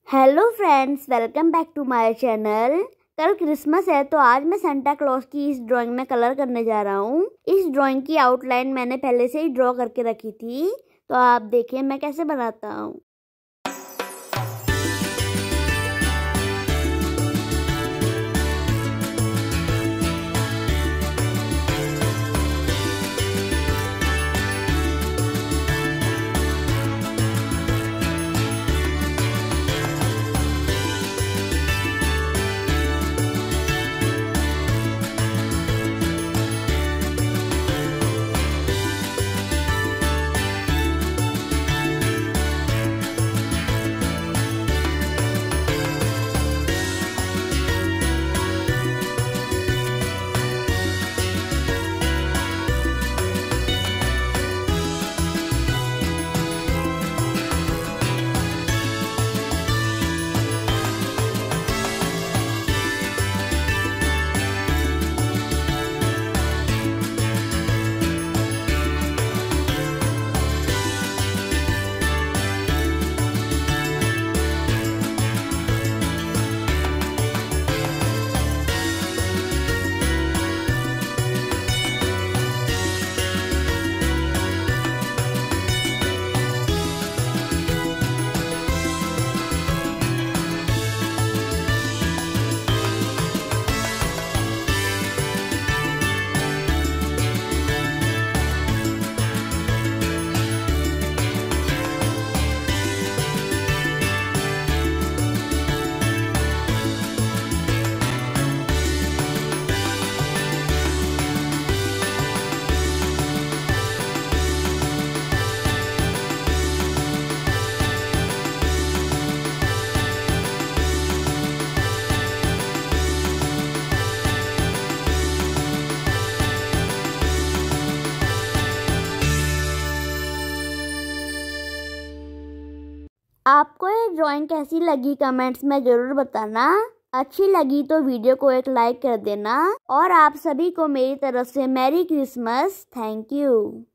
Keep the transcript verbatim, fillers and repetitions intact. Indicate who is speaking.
Speaker 1: Hello friends, welcome back to my channel. कल Christmas है तो आज मैं सेंटा क्लॉज की इस ड्राइंग में कलर करने जा रहा हूँ। इस ड्राइंग की आउटलाइन मैंने पहले से ही ड्रॉ करके रखी थी, तो आप देखिए मैं कैसे बनाता हूँ। आपको ये ड्राइंग कैसी लगी कमेंट्स में ज़रूर बताना। अच्छी लगी तो वीडियो को एक लाइक कर देना और आप सभी को मेरी तरफ से मैरी क्रिसमस। Thank you.